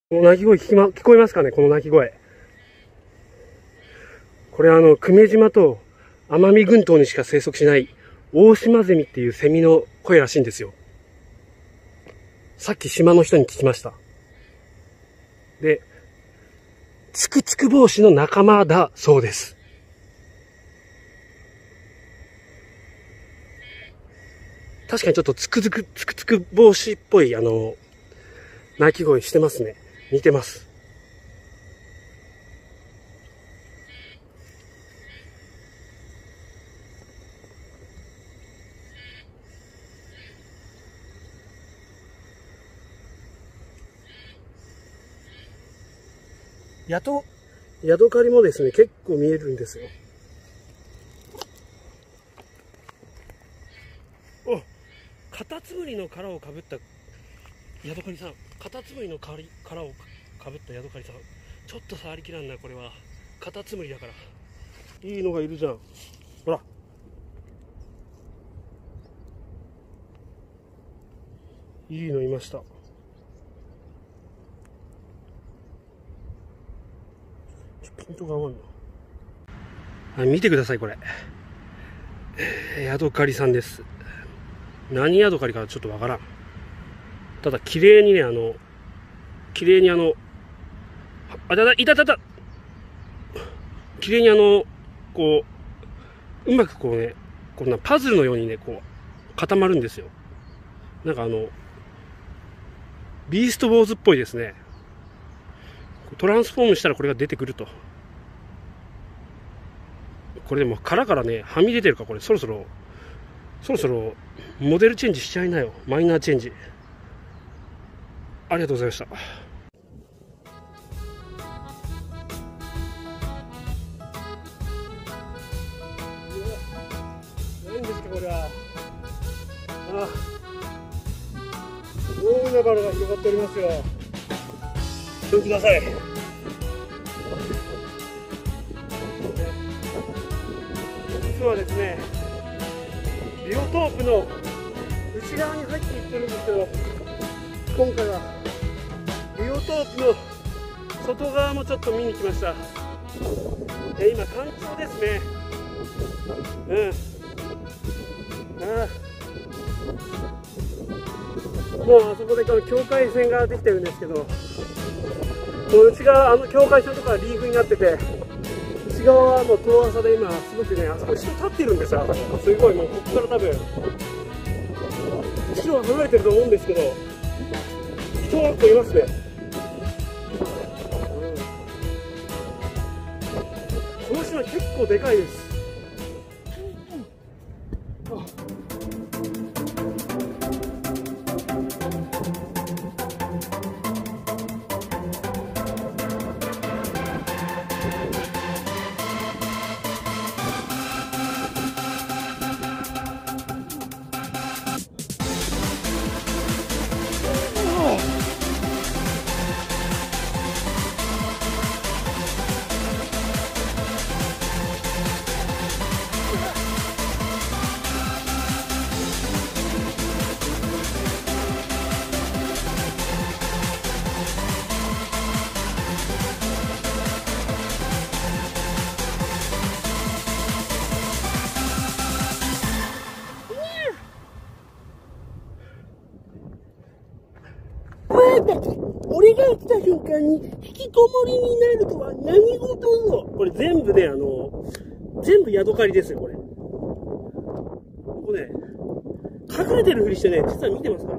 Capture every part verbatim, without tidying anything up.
この鳴き声聞きま、聞こえますかね、この鳴き声。これはあの、久米島と奄美群島にしか生息しないオオシマゼミっていうセミの声らしいんですよ。さっき島の人に聞きました。で、ツクツクボウシの仲間だそうです。確かにちょっとツクツク、ツクツクボウシっぽいあの、鳴き声してますね。似てます。ヤト、ヤドカリもですね、結構見えるんですよ。お、カタツムリの殻をかぶったヤドカリさん。カタツムリの殻をかぶったヤドカリさん。ちょっと触りきらんな、これは。カタツムリだから。いいのがいるじゃん。ほら。いいのいました。ピントが合わんの。はい、見てください、これ。ヤドカリさんです。何ヤドカリかちょっとわからん。ただ、綺麗にね、あの、綺麗にあの、あ、だだ、いたたた綺麗にあの、こう、うまくこうね、こんなパズルのようにね、こう、固まるんですよ。なんかあの、ビーストウォーズっぽいですね。トランスフォームしたらこれが出てくると。これでも殻からね、はみ出てるか、これそろそろ、そろそろモデルチェンジしちゃいなよ。マイナーチェンジ。ありがとうございました。何ですか、これは。あ、大海原が広がっておりますよ。ご覧ください。実はですね、ビオトープの内側に入っていってるんですけど、今回はビオトープの外側もちょっと見に来ました。え今干潮ですね。うんああもうあそこでこの境界線ができてるんですけど、この内側、あの境界線とかはリーフになってて、内側はもう遠浅で今すごくね、あそこ人立ってるんですよ。すごい、もうここから多分後ろは離れてると思うんですけど、人が結構いますね。うん、この島結構でかいです。俺が来た瞬間に引きこもりになるとは何事ぞ。これ全部ね、あの、全部ヤドカリですよ、これ。ここね、隠れてるふりしてね、実は見てますから。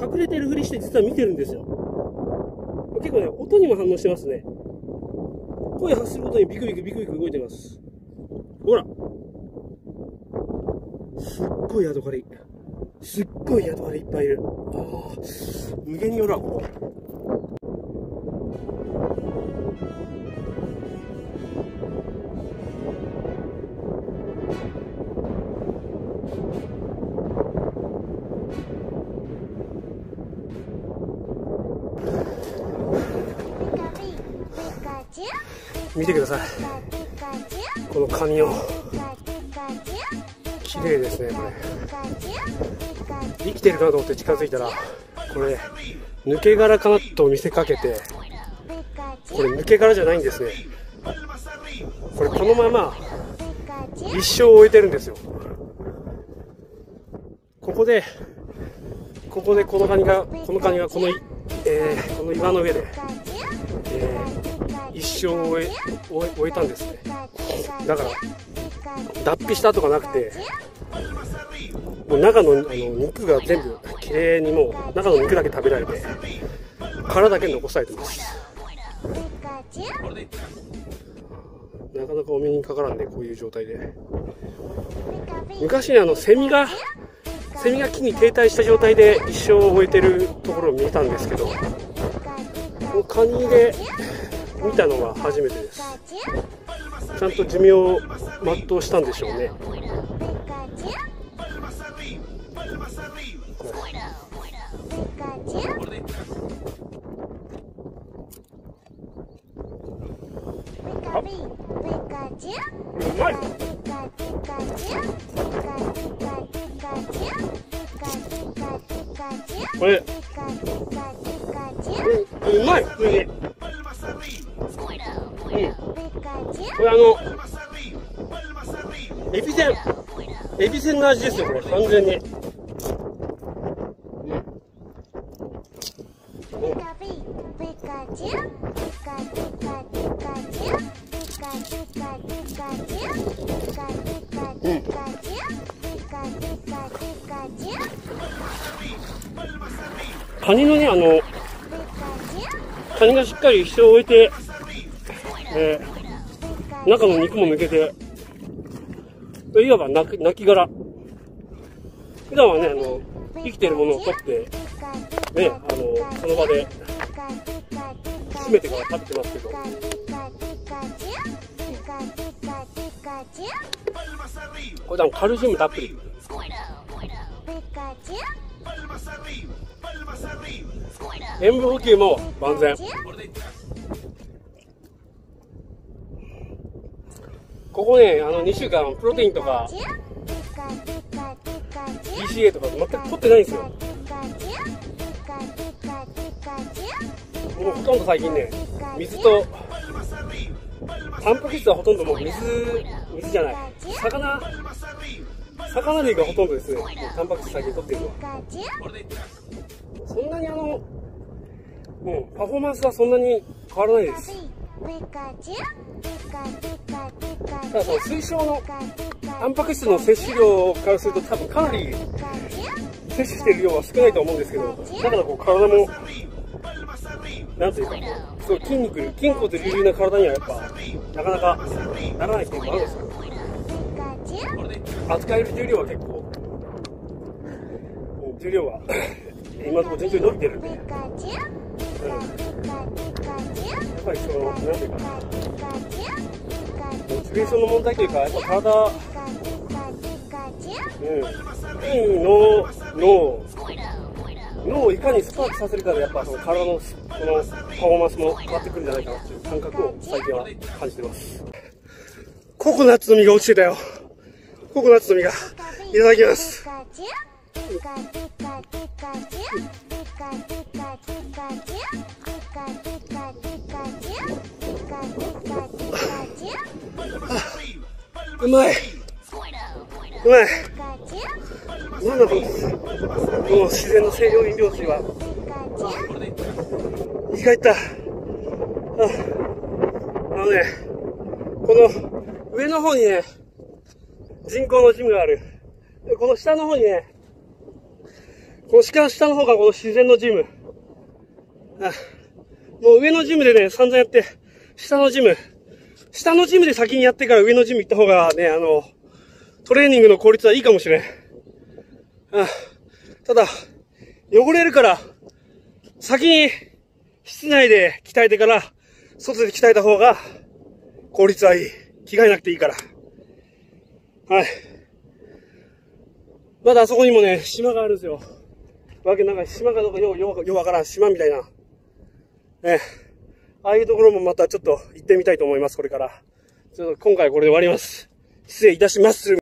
隠れてるふりして実は見てるんですよ。結構ね、音にも反応してますね。声発することにビクビクビクビク動いてます。ほら。すっごいヤドカリ。すっごいヤドカリいっぱいいる。ああ、無限にほら。見てください、このカニを。綺麗ですね、これ。生きてるかと思って近づいたら、これ抜け殻かなと見せかけて、これ抜け殻じゃないんですね。これこのまま一生終えてるんですよ。ここでここでこのカニがこのカニがこの、えー、この岩の上で、えー、一生を終え、終え、終えたんですね。だから脱皮したとかなくて、もう中の、あの肉が全部きれいにもう中の肉だけ食べられて殻だけ残されてます。なかなかお目にかからんで、こういう状態で。昔ね、あのセミがセミが木に停滞した状態で一生を終えてるところを見たんですけど、このカニで見たのは初めてです。ちゃんと寿命を全うしたんでしょうね。あ、うまい。これ、これうまい、普通に。うん。これあの、エビせん、エビせんの味ですよ、これ、完全に。うん。うん。カニのね、あの、カニがしっかり一生を終えて、えー、中の肉も抜けて、いわば泣き、泣き殻。普段はね、あの、生きているものを取って、ね、あの、その場で、締めてから食べてますけど。これ多分カルシウムたっぷり。塩分補給も万全。ここね、あのにしゅうかんプロテインとか ビーシーエー とか全く取ってないんですよ。もうほとんど最近ね、水とタンパク質はほとんどもう水水じゃない、魚魚類がほとんどですね。タンパク質最近取ってるのは。そんなにあの、うん、パフォーマンスはそんなに変わらないです。ただその推奨のタンパク質の摂取量からすると多分かなり摂取している量は少ないと思うんですけど、だからこう体もなんというか、すごい筋肉、筋骨隆々な体にはやっぱなかなかならないっていうのもあるんですけど、扱える重量は結構重量は今のところ順調に伸びてるんで、うん、やっぱりそのなんていうかモチベーションの問題というか、やっぱ体、うん、いい脳脳脳をいかにスパークさせるかで、やっぱその体のこのパフォーマンスも変わってくるんじゃないかなという感覚を最近は感じてます。ココナッツの実が落ちてたよ。ココナッツの実がいただきます。うまい、うまい。なんだこのこの自然の清涼飲料水は。生き返った。ああのね、この上の方にね、人工のジムがある。でこの下の方にね、この下下の方がこの自然のジム。あ、もう上のジムでね、散々やって、下のジム。下のジムで先にやってから上のジム行った方がね、あの、トレーニングの効率はいいかもしれん。あ、ただ、汚れるから、先に室内で鍛えてから、外で鍛えた方が効率はいい。着替えなくていいから。はい。まだあそこにもね、島があるんですよ。わけなんか島かどうかよう、よう、ようわからん島みたいな。ね。ああいうところもまたちょっと行ってみたいと思います、これから。ちょっと今回これで終わります。失礼いたします。